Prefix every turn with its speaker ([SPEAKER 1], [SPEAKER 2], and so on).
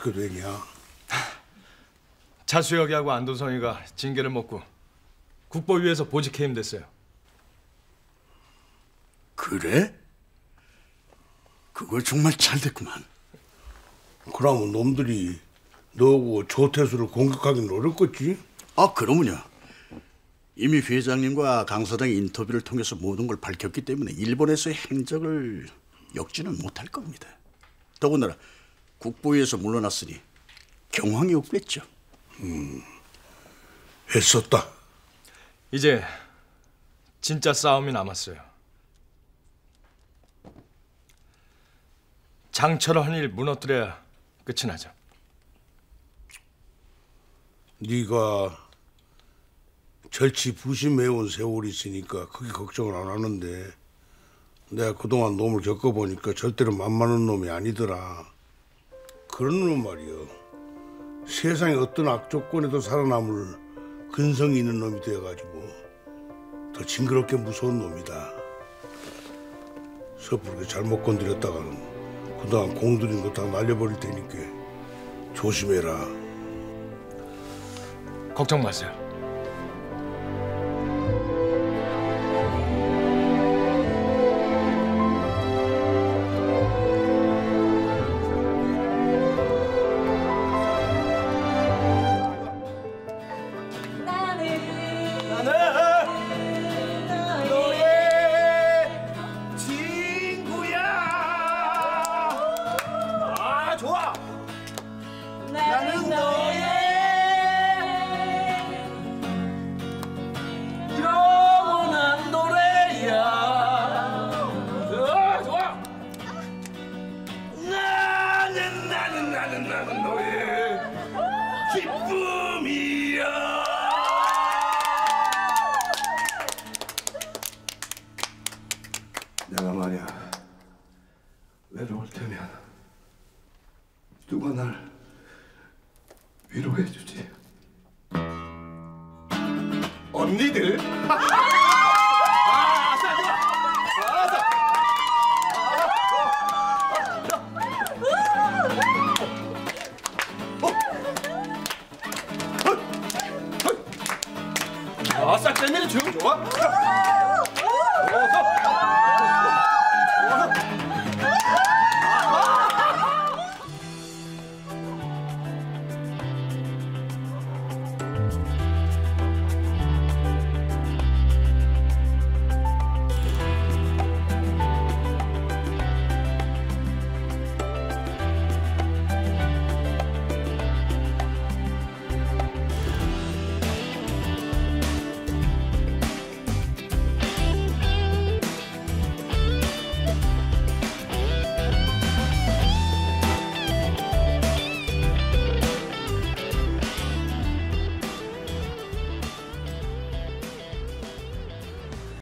[SPEAKER 1] 어떻게 되냐?
[SPEAKER 2] 차수혁이하고 안도성이가 징계를 먹고 국보위에서 보직 해임됐어요.
[SPEAKER 3] 그래? 그거 정말 잘 됐구만.
[SPEAKER 1] 그러면 놈들이 너하고 조태수를 공격하긴 어렵겠지?
[SPEAKER 3] 아, 그러면요. 이미 회장님과 강 사장의 인터뷰를 통해서 모든 걸 밝혔기 때문에 일본에서의 행적을 역지는 못할 겁니다. 더군다나 국보위에서 물러났으니 경황이 없겠죠.
[SPEAKER 1] 애썼다.
[SPEAKER 2] 이제 진짜 싸움이 남았어요. 장철헌을 무너뜨려야 끝이 나죠.
[SPEAKER 1] 네가 절치부심해온 세월이 있으니까 크게 걱정을 안 하는데 내가 그동안 놈을 겪어보니까 절대로 만만한 놈이 아니더라. 그런 놈 말이여. 세상에 어떤 악조건에도 살아남을 근성이 있는 놈이 되어가지고 더 징그럽게 무서운 놈이다. 섣부르게 잘못 건드렸다가는 그동안 공들인 거 다 날려버릴 테니까 조심해라.
[SPEAKER 2] 걱정 마세요.
[SPEAKER 4] 나는 너의 영원한 노래야. 좋아. 나는 너의 기쁨이야.
[SPEAKER 5] 내가 만약 외로울 테면 누가 날 위로해 주지.
[SPEAKER 4] 언니들. 아싸 쟤네들 조용 좋아.